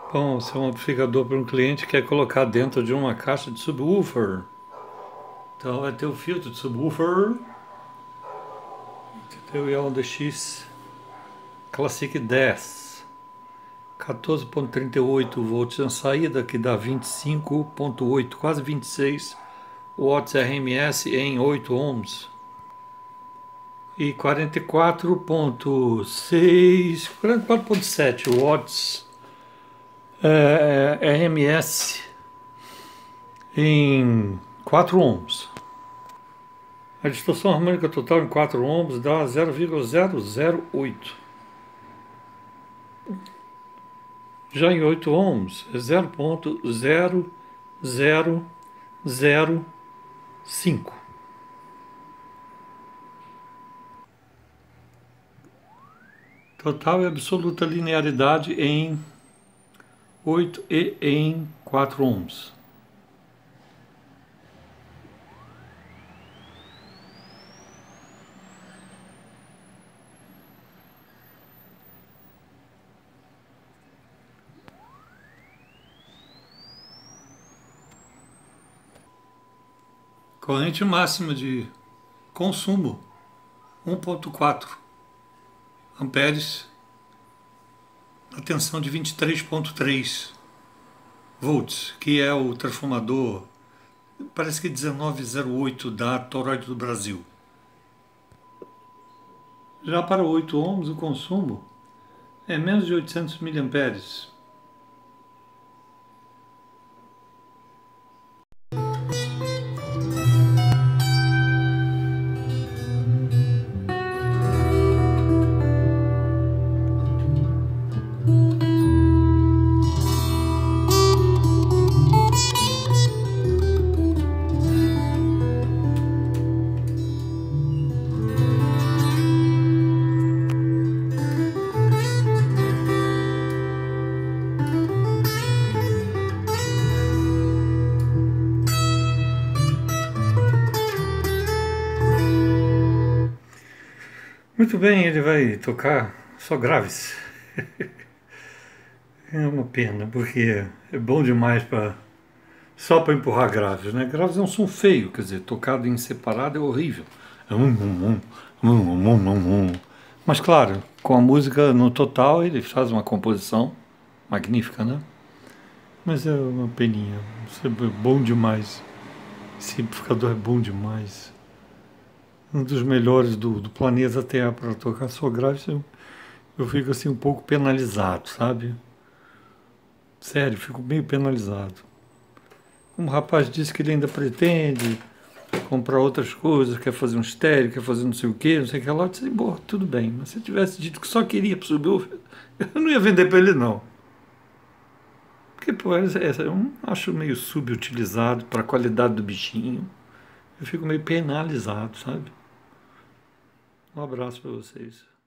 Bom, esse é um amplificador para um cliente que quer colocar dentro de uma caixa de subwoofer. Então vai ter o filtro de subwoofer, entendeu? E é um DX Classic 10, 14,38 volts na saída, que dá 25,8, quase 26 watts RMS em 8 ohms. E 44,6, 44,7 watts RMS em 4 ohms. A distorção harmônica total em 4 ohms dá 0,008. Já em 8 ohms é 0,0005. Total e absoluta linearidade em 8 e em 4 ohms. Corrente máxima de consumo 1,4 amperes, na tensão de 23,3 volts, que é o transformador, parece que 1908 da Toroid do Brasil. Já para 8 ohms o consumo é menos de 800 miliamperes. Muito bem, ele vai tocar só graves. É uma pena, porque é bom demais só para empurrar graves, né? Graves é um som feio, quer dizer, tocado em separado é horrível. Mas claro, com a música no total ele faz uma composição magnífica, né? Mas é uma peninha, isso é bom demais. Esse amplificador é bom demais. Um dos melhores do planeta Terra para tocar só graves. Eu fico assim um pouco penalizado, sabe? Sério, fico meio penalizado. Como o rapaz disse que ele ainda pretende comprar outras coisas, quer fazer um estéreo, quer fazer não sei o que, não sei o que lá, eu disse, bom, tudo bem. Mas se eu tivesse dito que só queria pro subwoofer, eu não ia vender para ele não. Porque, pô, eu acho meio subutilizado para a qualidade do bichinho. Eu fico meio penalizado, sabe? Um abraço para vocês.